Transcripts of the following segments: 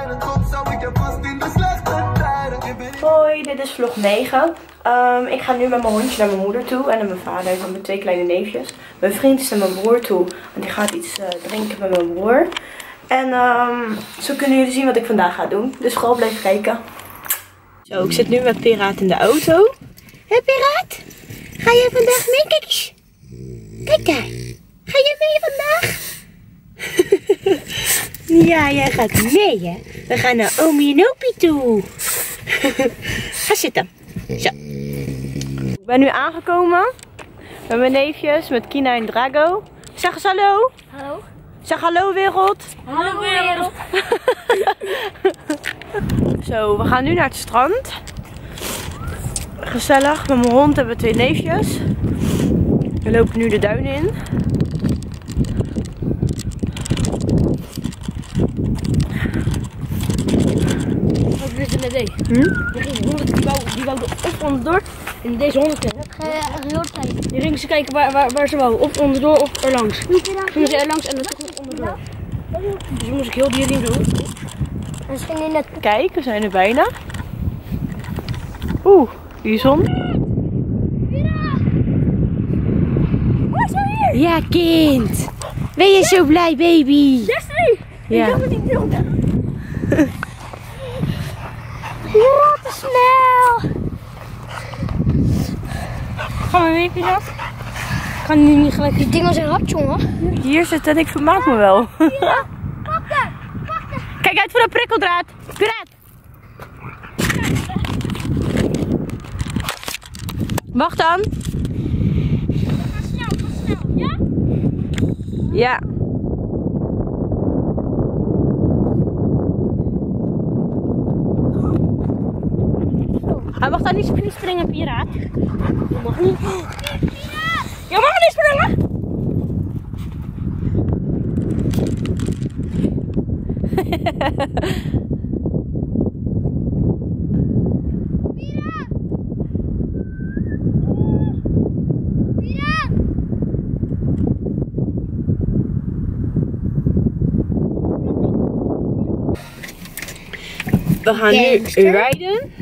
Hoi, dit is vlog 9. Ik ga nu met mijn hondje naar mijn moeder toe en naar mijn vader en mijn 2 kleine neefjes. Mijn vriend is naar mijn broer toe, want die gaat iets drinken met mijn broer. En zo kunnen jullie zien wat ik vandaag ga doen. Dus gewoon blijf kijken. Zo, ik zit nu met Piraat in de auto. Hé Piraat, ga jij vandaag mee? Kijk eens. Kijk daar. Ga jij mee vandaag? Ja, jij gaat mee hè. We gaan naar Omi en Opie toe. Ga zitten. Zo. Ik ben nu aangekomen met mijn neefjes, met Kina en Drago. Zeg eens hallo. Hallo. Zeg hallo wereld. Hallo wereld. Zo, we gaan nu naar het strand. Gezellig, met mijn hond en mijn 2 neefjes. We lopen nu de duinen in. Wat is er net deed? Die wou of onderdoor. En deze 100 die gingen ze kijken waar ze wou. Of onderdoor of erlangs. Gingen ze erlangs en dan toch nog onderdoor. Dus moest ik heel die riem zo. En ze gingen net. Kijk, we zijn er bijna. Oeh, die zon. Ja, kind. Ben je zo blij, baby? Destiny! Ja. Ik kan het niet doen. Wat te snel! Gaan we weer, Pirat? Ik ga nu niet gelijk. Die ding als een hap, jongen. Hier zit en ik vermaak me wel. Ja, pakken! Pakken! Kijk uit voor de prikkeldraad. Piraat! Wacht dan. Ga snel, ja? Ja. Hij mag daar niet springen, Piraat. Je mag niet. Je mag niet springen! We gaan nu rijden.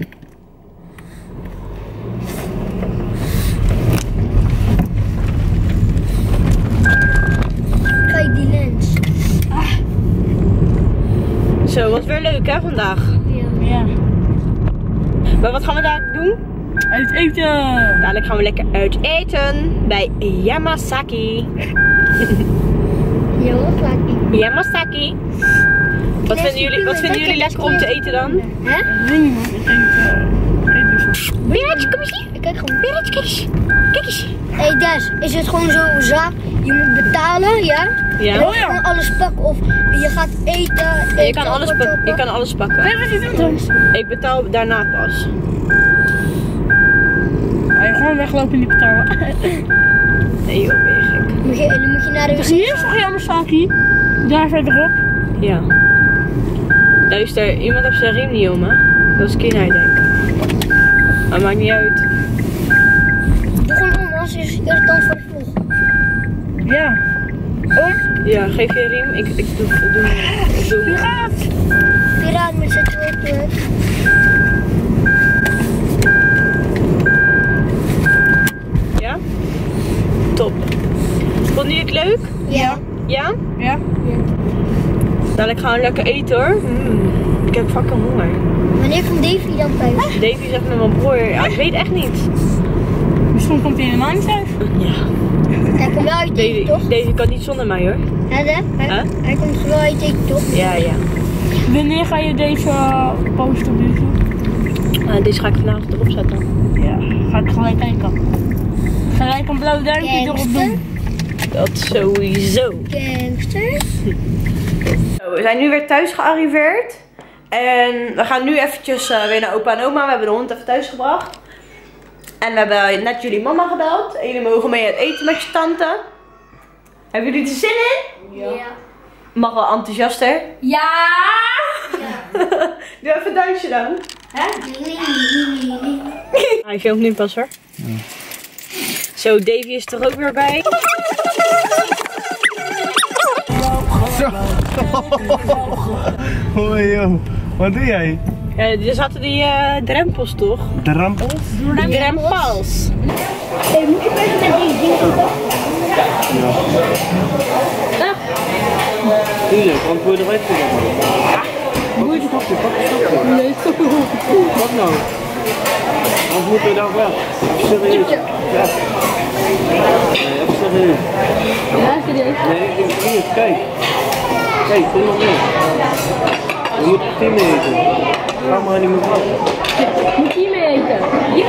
Kijk die lens. Zo, wat weer leuk hè vandaag. Ja. Maar wat gaan we daar doen? Uit eten! Dadelijk gaan we lekker uit eten bij Yamasaki. Yamasaki. Wat vinden jullie lekker om te eten dan? Hè? Piraatje, kom eens hier. Ik kijk gewoon. Piraatje, kijk eens. Kijk eens. Hé Des, is het gewoon zo zaak? Je moet betalen, ja? Ja. En dan gewoon alles pakken of je gaat eten. Je kan alles pakken. Ik betaal daarna pas. Ga je gewoon weglopen en niet betalen? Nee joh, ben je gek. Dan moet je naar de wc. Hier is nog Yamasaki. Daar verderop. Ja. Luister, iemand heeft zijn riem niet om hè? Dat is Kina denk ik. Maar maakt niet uit. Doe gewoon om, als is irritant voor de vlog. Ja. Om? Ja, geef je riem. Ik doe Piraat! Piraat met zijn twerk. Ja? Top. Vond je het leuk? Ja. Ja? Ja. Dadelijk gaan we lekker eten hoor. Ik heb fucking honger. Wanneer komt Davy dan thuis? Davy zegt met mijn broer. Ja, ik weet echt niet. Misschien komt hij helemaal niet thuis. Ja. Hij komt wel uit eten, toch? Davy kan niet zonder mij hoor. Hè, Def? Hij komt wel uit eten, toch? Ja, ja. Wanneer ga je deze posten op YouTube? Deze ga ik vanavond erop zetten. Ja, ga ik gelijk kijken. Gelijk een blauw duimpje erop doen. Dat sowieso. Gangster. Zo, we zijn nu weer thuis gearriveerd. En we gaan nu eventjes weer naar opa en oma. We hebben de hond even thuis gebracht. En we hebben net jullie mama gebeld. En jullie mogen mee uit eten met je tante. Hebben jullie er zin in? Ja. Mag wel enthousiaster. Ja. Doe even een duimpje dan. Hij filmt nu pas hoor. Zo, Davy is er ook weer bij. Zo. Hoi joh. Wat doe jij? Er zaten die drempels toch? Drempels? Drempels. Hey, moet je even met die dingen doen? Ja. Tuurlijk, want word je eruit gegaan. Pak een stokje, pak een stokje. Nee. Wat nou? Anders moeten we daar weg. Even serieus. Ja. Nee, even serieus. Ja, serieus. Nee, hier, kijk. Kijk, kom nog mee. We moeten team mee eten. Ga maar niet meer vast. Moet je mee eten? Ja.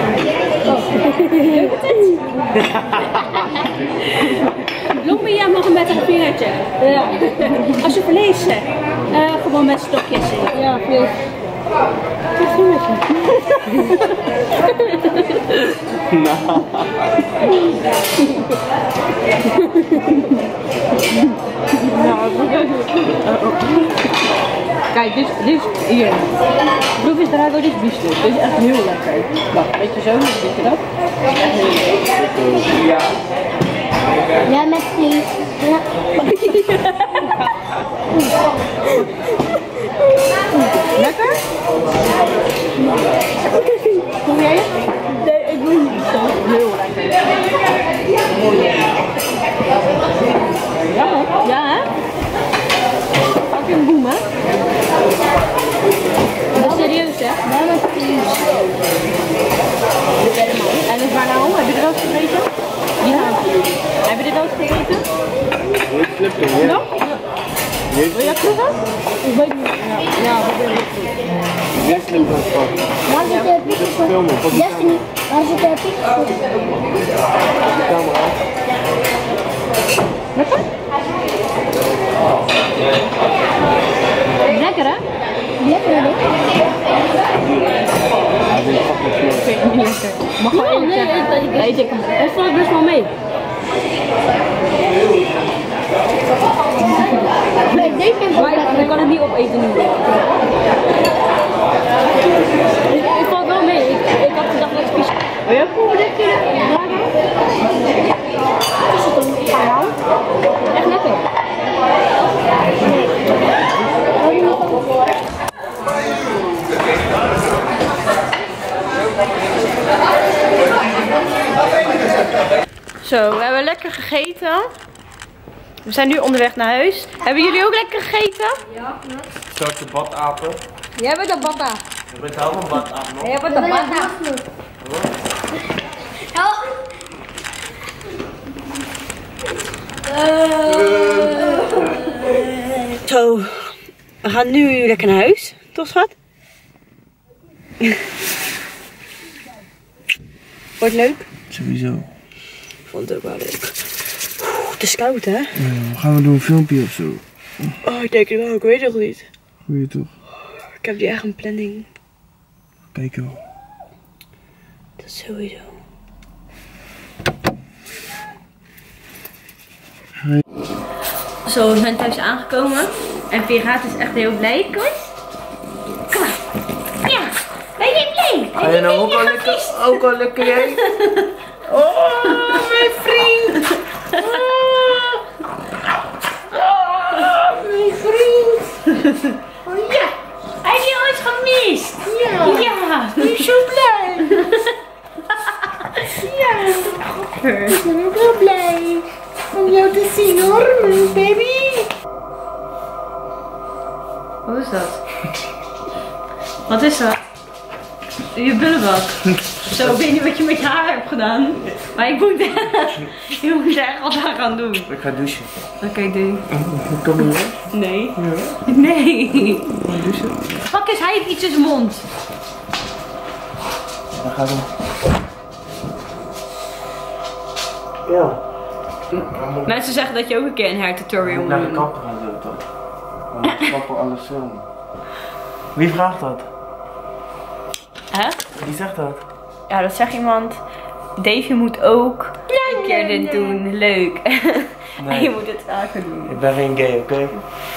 Lopen jij nog met een vingertje? Ja. Als je vlees zegt, gewoon met stokjes. Ja, vlees. Wat doen we? Nou. Kijk, dit is hier. Proef eens eruit, dit is biefstuk. Dit is echt heel lekker. Wacht, weet je zo, weet je dat? Echt heel lekker. Ja. Ja, met vlees. Ja. Lekker? Proef jij het? Nee, ik wil niet zo. Heel lekker. Ja, ja hè? Fucking boem hè? Dat is serieus hè? Ja, dat is serieus. En is waar nou? Heb je er wel eens gegeten? Ja. Heb je dit wel eens gegeten? Heel flippen, ja. Ja? Wil je dat proeven? Ik weet niet. Ja, dat wil ik niet. Jij slim van het pak. Waar zit de pizza? Filmen, pak die Destiny, waar zit de pizza? camera. Lekker? Lekker hè? Lekker hè? Ik vind het niet lekker. Mag wel eerlijk zeggen. Nee, het valt best wel mee. Maar ik kan het niet opeten nu. Ik valt wel mee. Ik had gedacht dat het vies. Wil je ook proeven dit keer? Is het dan? Ja. Echt lekker. Zo, we hebben lekker gegeten. We zijn nu onderweg naar huis. Hebben jullie ook lekker gegeten? Ja. Soortje badapen. Jij bent een bata. Je bent helemaal badapen nog. Jij bent een bata. Zo, we gaan nu lekker naar huis. Toch schat? Wordt leuk? Sowieso. Ik vond het ook wel leuk. Het is koud hè? Gaan we doen een filmpje of zo? Oh, ik denk het wel. Ik weet het nog niet. Goeie toch? Ik heb die echt een planning. Kijk wel. Dat is sowieso. Zo, we zijn thuis aangekomen. En Piraat is echt heel blij. Kom eens. Kom maar. Ja, ben je blij? Ga je nou ook al lekker jij? Oh, mijn vriend! Oh, mijn vriend! Oh ja, heb je ooit gemist? Ja! Ja. Ik ben zo blij! Ja. Ik ben ook wel blij om jou te zien hoor, mijn baby! Wat is dat? Wat is dat? Je bullebak. Zo, ik weet niet wat je met je haar hebt gedaan. Maar ik moet, je moet er echt wat aan gaan doen. Ik ga douchen. Oké, doe. Kom je weg? Nee. Ja. Nee. Ga je douchen? Pak eens, hij heeft iets in zijn mond. Dan gaat hem. Ja. Mensen zeggen dat je ook een keer een hair tutorial moet Naar de doen. kapper gaan zo toch? Dan kapper alles filmen. Wie vraagt dat? Hè? Wie zegt dat? Ja, dat zegt iemand. Davy moet ook een keer dit doen. Leuk. En je moet het vaker doen. Ik ben geen gay, oké?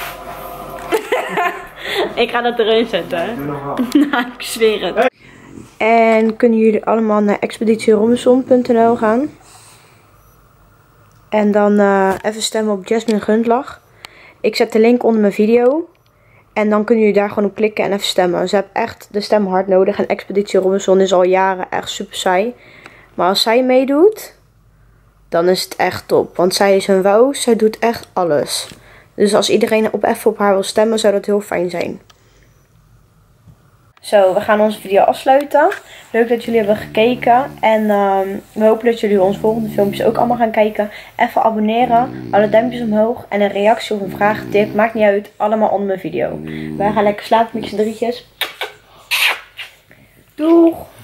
Ik ga dat erin zetten. Doe nog wel. Nou, ik zweer het. En kunnen jullie allemaal naar expeditierobinson.nl gaan. En dan even stemmen op Jasmine Gundlach. Ik zet de link onder mijn video. En dan kunnen jullie daar gewoon op klikken en even stemmen. Ze hebben echt de stem hard nodig. En Expeditie Robinson is al jaren echt super saai. Maar als zij meedoet, dan is het echt top. Want zij is een wou. Zij doet echt alles. Dus als iedereen even op haar wil stemmen, zou dat heel fijn zijn. Zo, we gaan onze video afsluiten. Leuk dat jullie hebben gekeken. En we hopen dat jullie onze volgende filmpjes ook allemaal gaan kijken. Even abonneren. Alle duimpjes omhoog. En een reactie of een vraag, tip. Maakt niet uit. Allemaal onder mijn video. Wij gaan lekker slapen met z'n drietjes. Doeg!